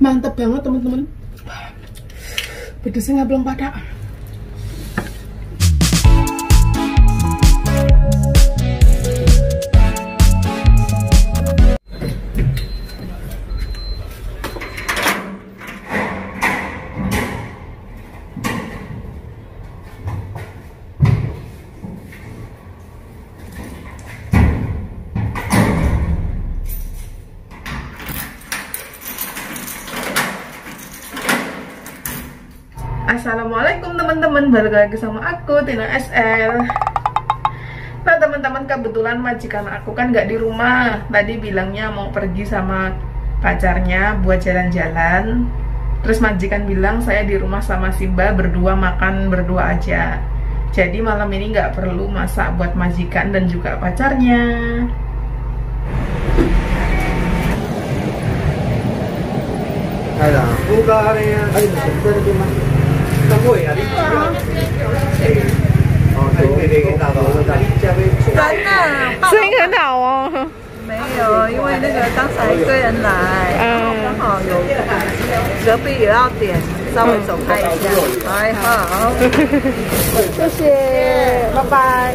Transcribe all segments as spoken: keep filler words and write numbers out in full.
Mantep banget teman-teman. Pedesnya nggak belum pada. Assalamualaikum teman-teman, balik lagi sama aku Tina S L. Nah teman-teman, kebetulan majikan aku kan nggak di rumah. Tadi bilangnya mau pergi sama pacarnya buat jalan-jalan. Terus majikan bilang saya di rumah sama Simba berdua, makan berdua aja. Jadi malam ini nggak perlu masak buat majikan dan juga pacarnya. Ada, buka area. Ada sebentar di mana? Kamu ya?哦，对，可以给大宝的价位。 真的， 声音很好哦。 没有，因为那个刚才一堆人来，然后刚好有隔壁也要点，稍微走开一下。还好，谢谢，拜拜。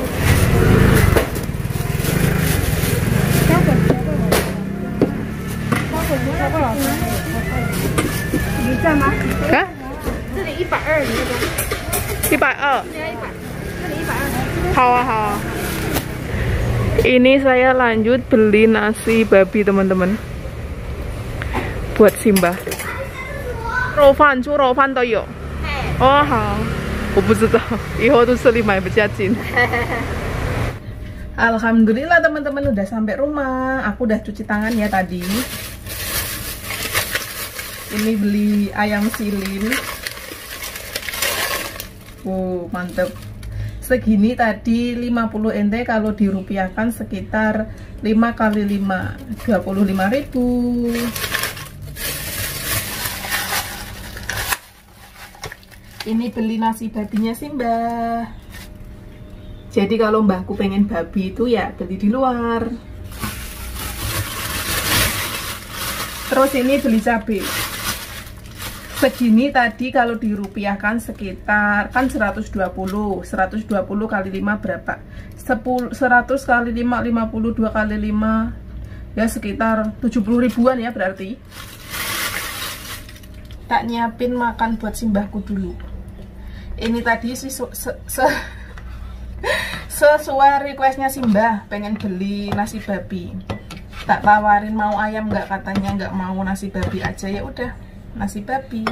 你在吗？ 啊？ 这里一百二，你那边？ 一百二。 这里一百，这里一百二。 好啊好啊。Ini saya lanjut beli nasi babi teman-teman, buat Simba. 肉饭猪肉饭都有。哦好，我不知道，以后都这里买比较近。Alhamdulillah teman-teman, udah sampai rumah. Aku udah cuci tangan ya tadi. Ini beli ayam silin. Wow, mantep. Segini tadi lima puluh ente, kalau dirupiahkan sekitar lima kali lima, dua puluh lima ribu. Ini beli nasi babinya Simba. Jadi kalau mbahku pengen babi itu ya beli di luar. Terus ini beli cabai. Segini tadi kalau dirupiahkan sekitar kan seratus dua puluh, seratus dua puluh kali lima berapa? sepuluh, seratus kali lima, lima puluh dua kali lima, ya sekitar tujuh puluh ribuan ya berarti. Tak nyiapin makan buat simbahku dulu. Ini tadi sih se se se sesuai requestnya Simba, pengen beli nasi babi. Tak tawarin mau ayam nggak, katanya nggak mau, nasi babi aja. Ya udah, nasi babi.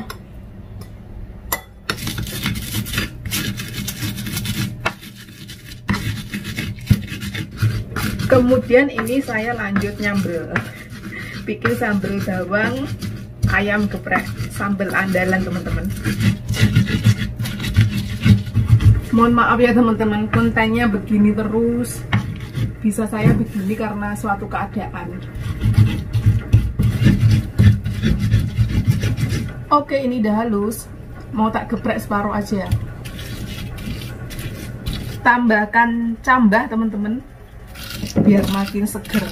Kemudian ini saya lanjut nyambel, bikin sambal bawang ayam geprek, sambal andalan teman-teman. Mohon maaf ya teman-teman, kontennya begini terus. Bisa saya begini karena suatu keadaan. Oke, ini udah halus. Mau tak geprek separuh aja. Tambahkan cambah teman-teman, biar makin seger.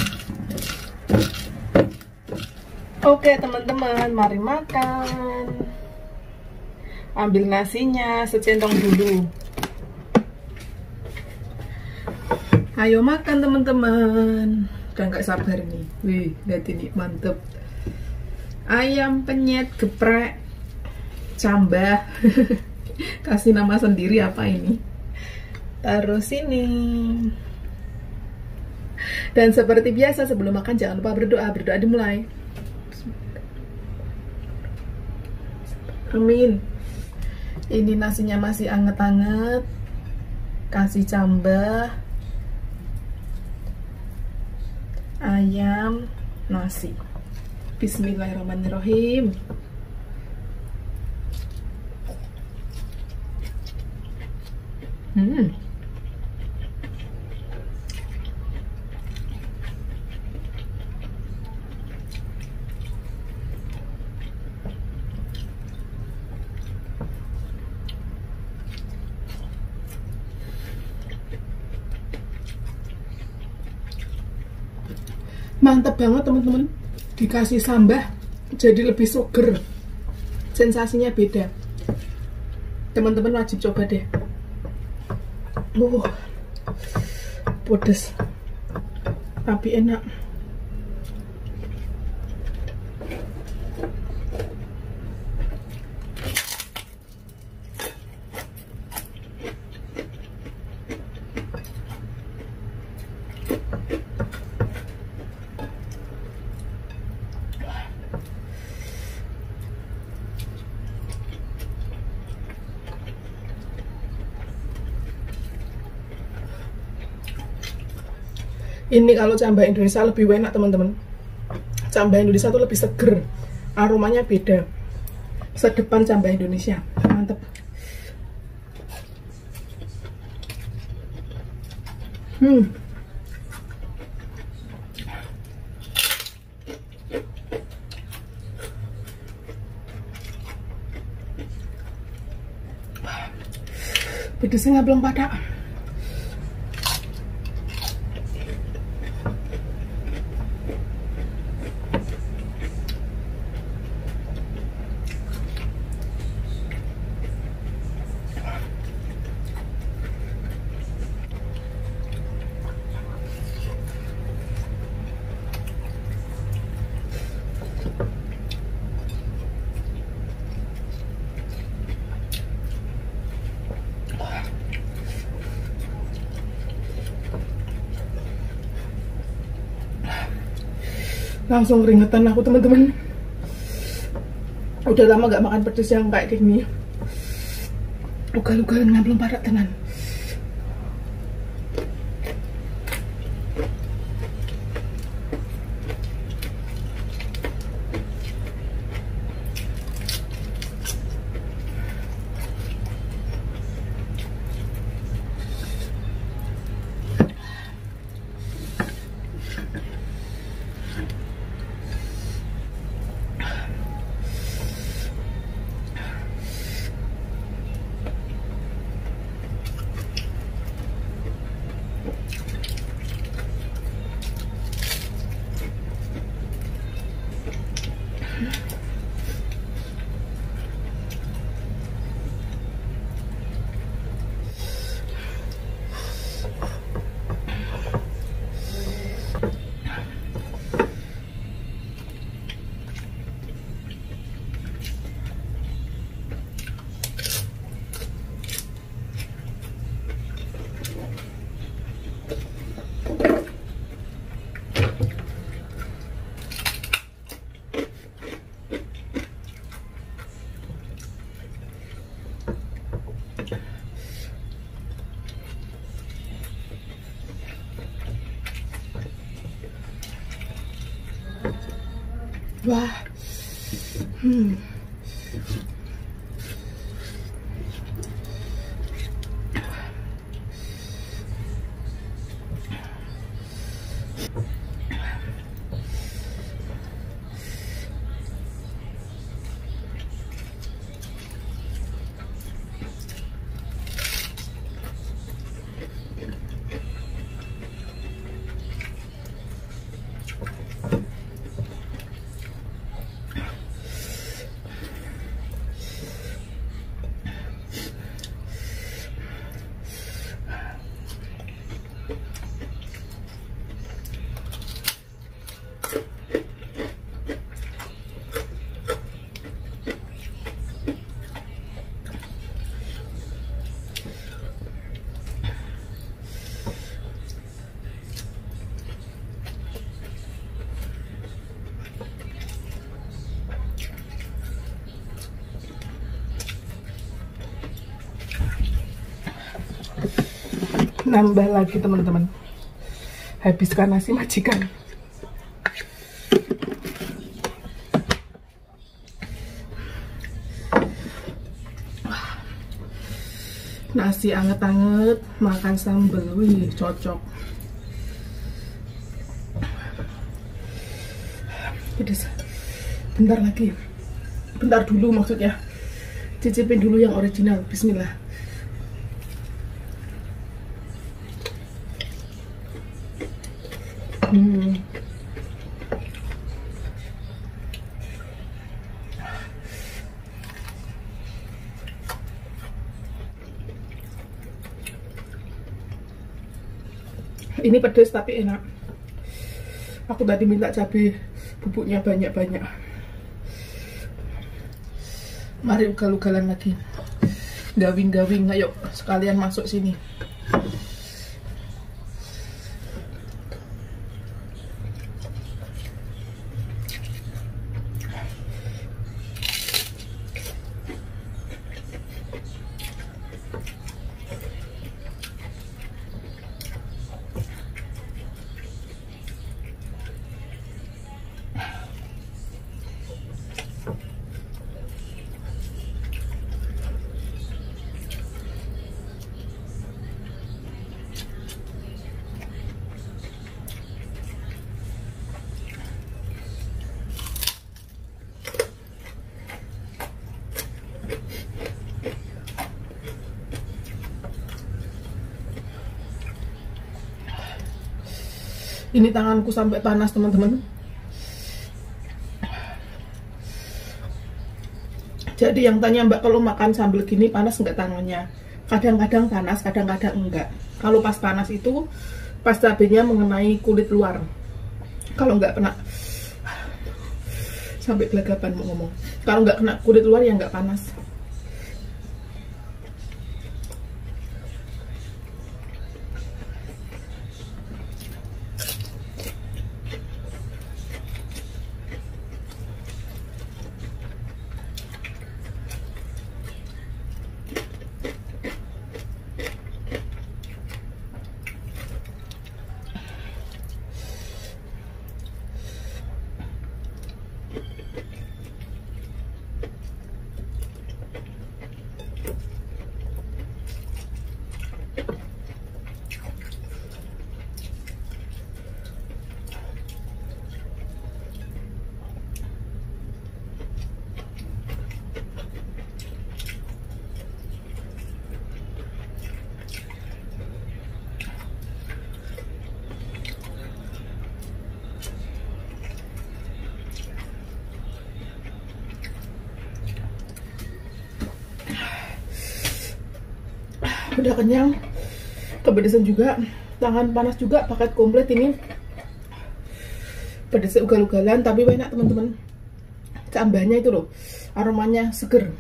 Oke teman-teman, mari makan. Ambil nasinya secentong dulu. Ayo makan teman-teman. Udah nggak sabar nih. Wih, lihat ini mantep. Ayam penyet geprek cambah. Kasih nama sendiri apa ini. Taruh sini. Dan seperti biasa sebelum makan jangan lupa berdoa. Berdoa dimulai. Amin. Ini nasinya masih anget-anget. Kasih cambah, ayam, nasi. Bismillahirrahmanirrahim. Hmm. Mantap banget teman-teman. Dikasih sambal jadi lebih seger, sensasinya beda. Teman-teman wajib coba deh. Uh, pedes tapi enak. Ini kalau cambah Indonesia lebih enak teman-teman. Cambah Indonesia tuh lebih seger, aromanya beda. Sedepan cambah Indonesia, mantep. Hmm. Pedesnya belum pada. Langsung keringetan aku teman-teman. Udah lama gak makan pedes yang kayak gini. Ugal-ugalan belum parak tenan. Wah, hmm. Nambah lagi teman-teman, habiskan nasi majikan. Nasi anget-anget makan sambal, wih cocok. Pedes. Bentar lagi, bentar dulu maksudnya, cicipin dulu yang original. Bismillah. Hmm. Ini pedas tapi enak. Aku tadi minta cabai bubuknya banyak-banyak. Mari ugal-ugalan lagi. Gawing-gawing, ayo sekalian masuk sini. Ini tanganku sampai panas teman-teman. Jadi yang tanya Mbak, kalau makan sambil gini panas nggak tangannya? Kadang-kadang panas, kadang-kadang enggak. Kalau pas panas itu pas cabenya mengenai kulit luar. Kalau nggak kena, sampai gelagapan mau ngomong. Kalau nggak kena kulit luar ya nggak panas. Udah kenyang, kepedesan juga, tangan panas juga, paket komplit ini. Pedesnya ugal-ugalan tapi enak teman-teman. Cambahnya itu loh, aromanya seger.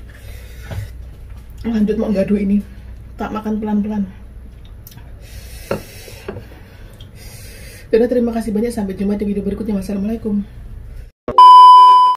Lanjut mau gaduh ini, tak makan pelan-pelan. Jadi terima kasih banyak, sampai jumpa di video berikutnya. Wassalamualaikum.